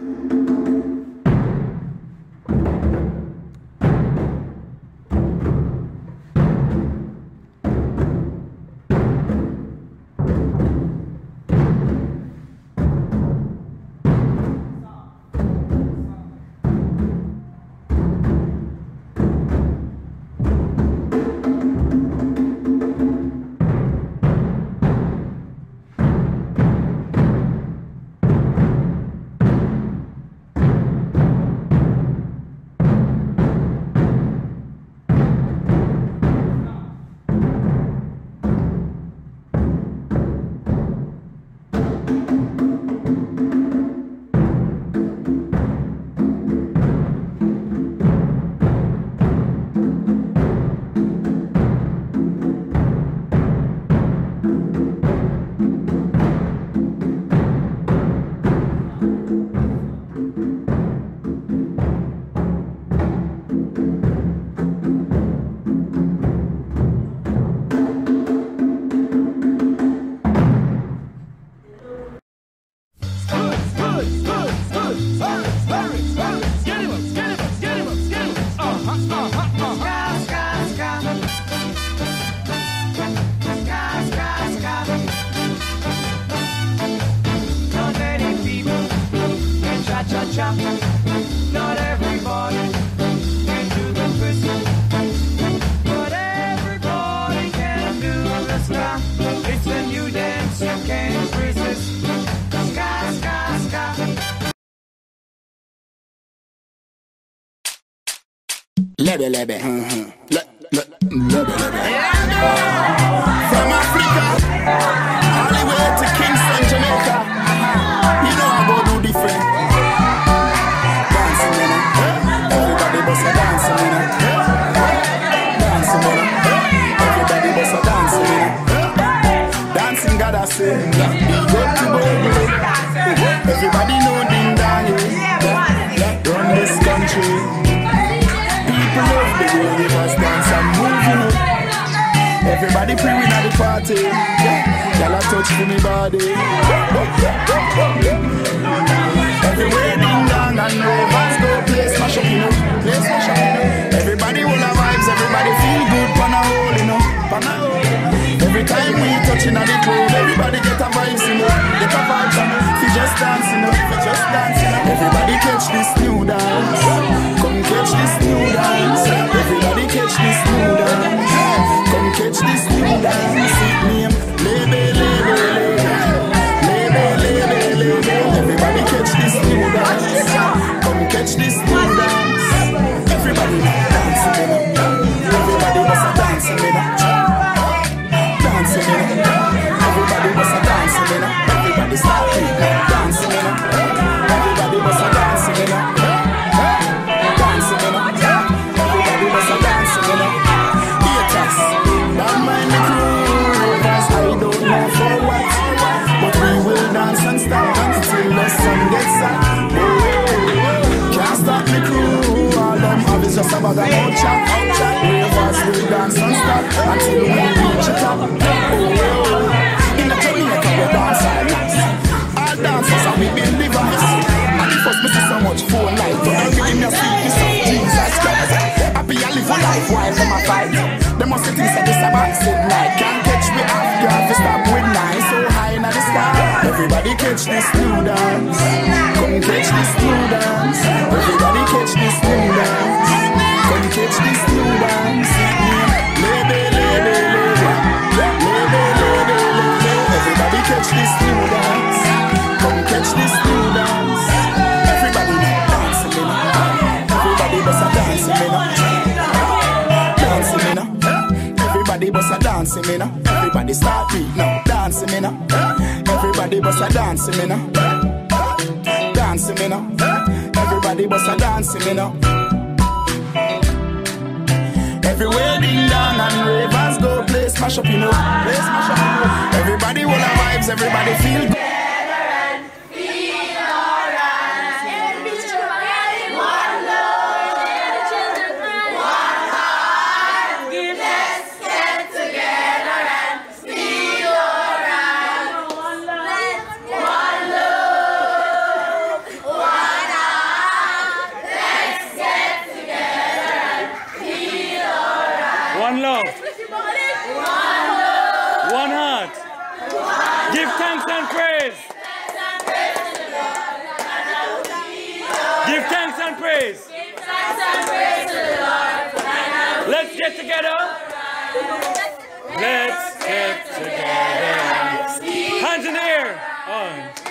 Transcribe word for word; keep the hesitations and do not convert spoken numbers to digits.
Not everybody can do the twist, but everybody can do the ska. It's a new dance you can't resist. Ska, ska, ska. Lebe, lebe, mm-hmm. Le, le, lebe, lebe. From Africa, all the way to Kingston, Jamaica. You know I go do different. Dancing, you know. Everybody bust a dancing, you know. Dancing, you know. Everybody bust a dancing, you know. Dancing, God I say. Good to go. Everybody know ding dong, yeah. Run this country. People love the way we must dance and move, you know. Everybody pre-win at the party, yeah. Y'all a touch for me body. Everywhere ding dong and ravers go play smash up, you know. Play smash up, you know. Everybody will have vibes, everybody feel good, pan a hole, you know. Pan a hole. Every time we touching at the club, everybody get a vibes, you know. Get a vibes, you know. Fi just dance, you know. Fi just dance, you know. Everybody catch this new dance. Come catch this new dance. Everybody catch this new dance. Come catch this new dance. Name Lebe, Lebe, Lebe, Lebe, Lebe. Everybody catch this new dance. Come catch this new dance. Everybody dancing, you know. Everybody was a dancing, you know. Dancing, you know. Everybody was a dancing, you know. Everybody start dancing, you know. Everybody was a dancing, you know. Dancing, you know. Everybody was a dancing, you know. Haters, don't mind the crew, cause I don't know for what, but we will dance and stop until the sun gets up. Can't stop the crew, all them have is just a bag of out chat. Ravers will dance and stop until we reach the top. In the Jamaica we dance all night. All dancers and we build the vibes. And the first me see so much phone life, but I'm giving me a sweetness of Jesus Christ. Happy I live a life while them a fight. Them must think that this a backseat night. Can't catch me after I have to stop with nine so high in the sky. Everybody catch this new dance. Come catch this new dance. Everybody catch this new dance. Come catch this new dance. Lebe, lebe, lebe. Lebe, lebe, lebe. Everybody catch this new dance. Come catch this new dance. Everybody dancing, you know. Everybody bust a dancing, you know. Dancing, you know. Everybody bust a dancing, you know. Everybody start beat now. Dancing, you know. Everybody bust a dancing, you know. Dancing, you know. Everybody bust a dancing, you know. Everywhere ding dong and ravers go play smash up, you know. Play smash up, you know. Everybody will have vibes, everybody feel good. One One heart. Give thanks and praise. Give thanks and praise. Let's get together. Let's get together. Hands in the air. On.